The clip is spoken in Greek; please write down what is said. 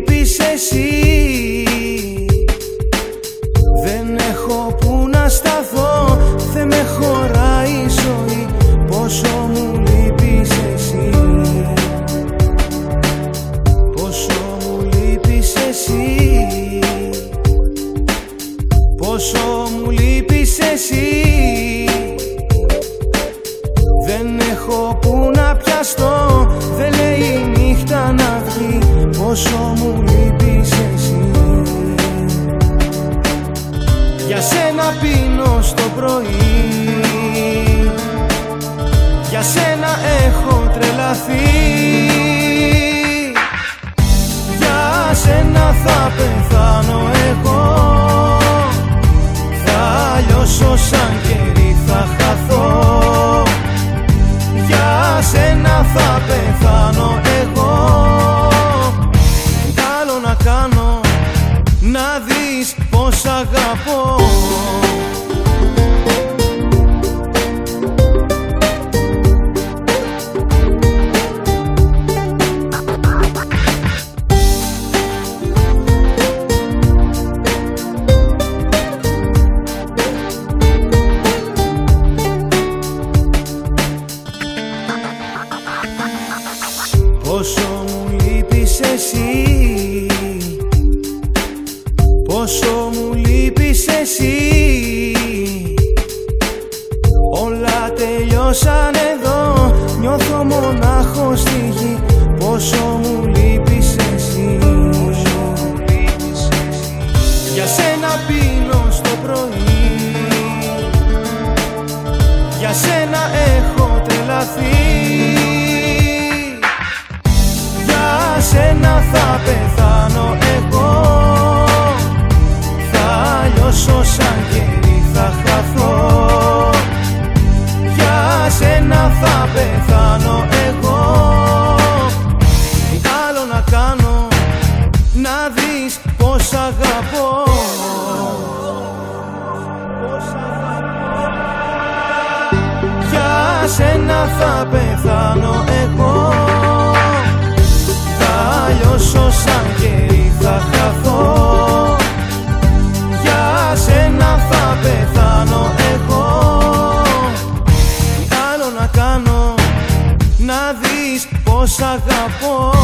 λείπεις εσύ. Δεν έχω που να σταθώ, δεν με χωράει η ζωή. Πόσο μου λείπεις εσύ, πόσο μου λείπεις εσύ, πόσο μου λείπεις εσύ. Δεν έχω που να πιαστώ, δεν λέει η νύχτα να βγει. Πόσο μου λείπεις εσύ. Για σένα πίνω στο πρωί, για σένα έχω τρελαθεί. Για σένα θα πεθάνω εγώ, θα λιώσω σαν κερί, θα χαθώ. Για σένα θα πεθάνω εγώ. Τι άλλο να κάνω, να δεις πως αγαπώ. Πόσο μου λείπεις εσύ, πόσο μου λείπεις εσύ. Όλα τελειώσαν εδώ, νιώθω μονάχος στη γη. Πόσο μου λείπεις εσύ. Για σένα πίνω στο πρωί, για σένα έχω τρελαθεί. Για σένα θα πεθάνω εγώ, θα λιώσω σαν κερί, θα χαθώ. Για σένα θα πεθάνω εγώ. Τι άλλο να κάνω, να δεις πως αγαπώ. Για σένα θα πεθάνω εγώ, θα λιώσω σαν κερί, θα χαθώ. Για σένα θα πεθάνω εγώ. Τι άλλο να κάνω, να δεις πως αγαπώ.